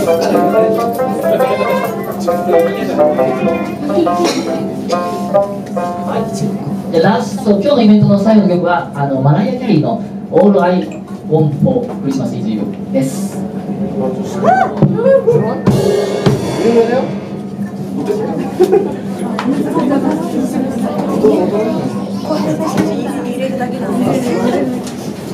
はい。でラスト、今日のイベントの最後の曲はマライア・キャリーの「All I Want for Christmas Is You」です。入れるだけなんで。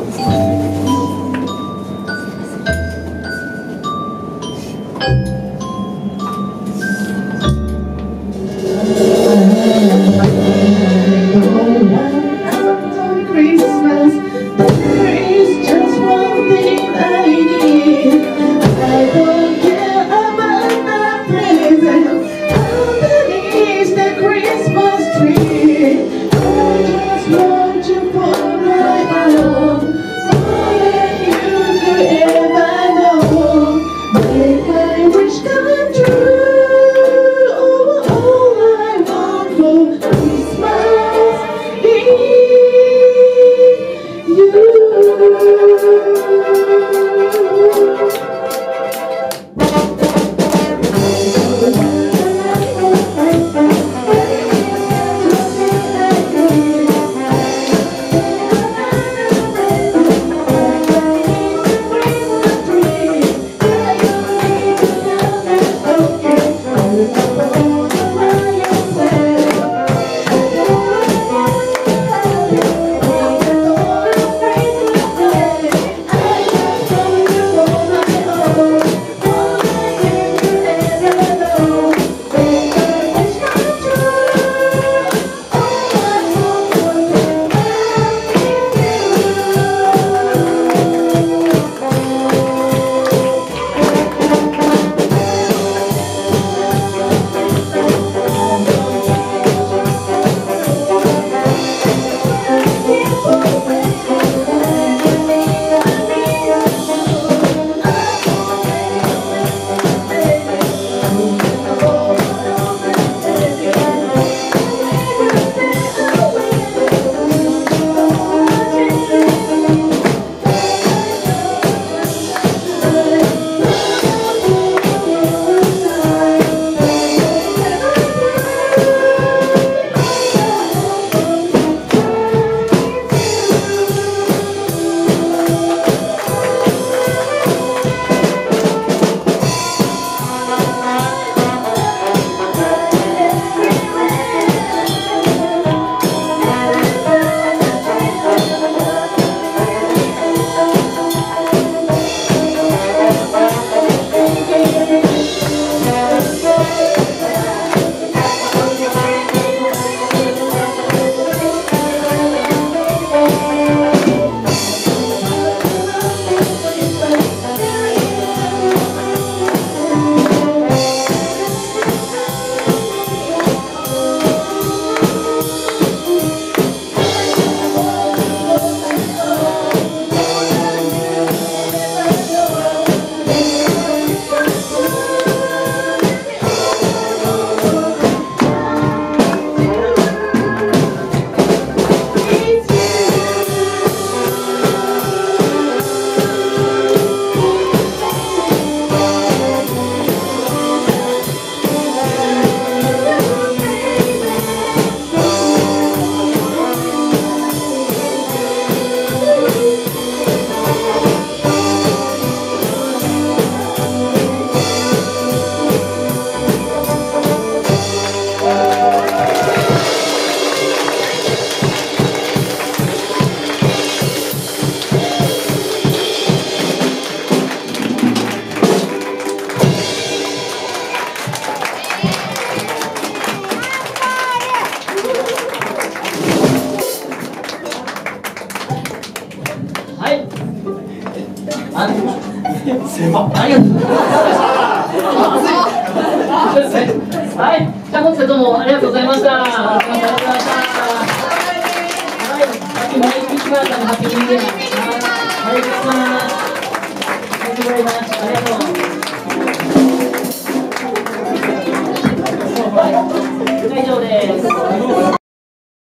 狭っ。ありがとうございます。はい、じゃあ本日はどうもありがとうございました。はい、さっきマイクシワーさんのハッピーニューイヤー。はい、Thank you very much。ありがとう。以上です。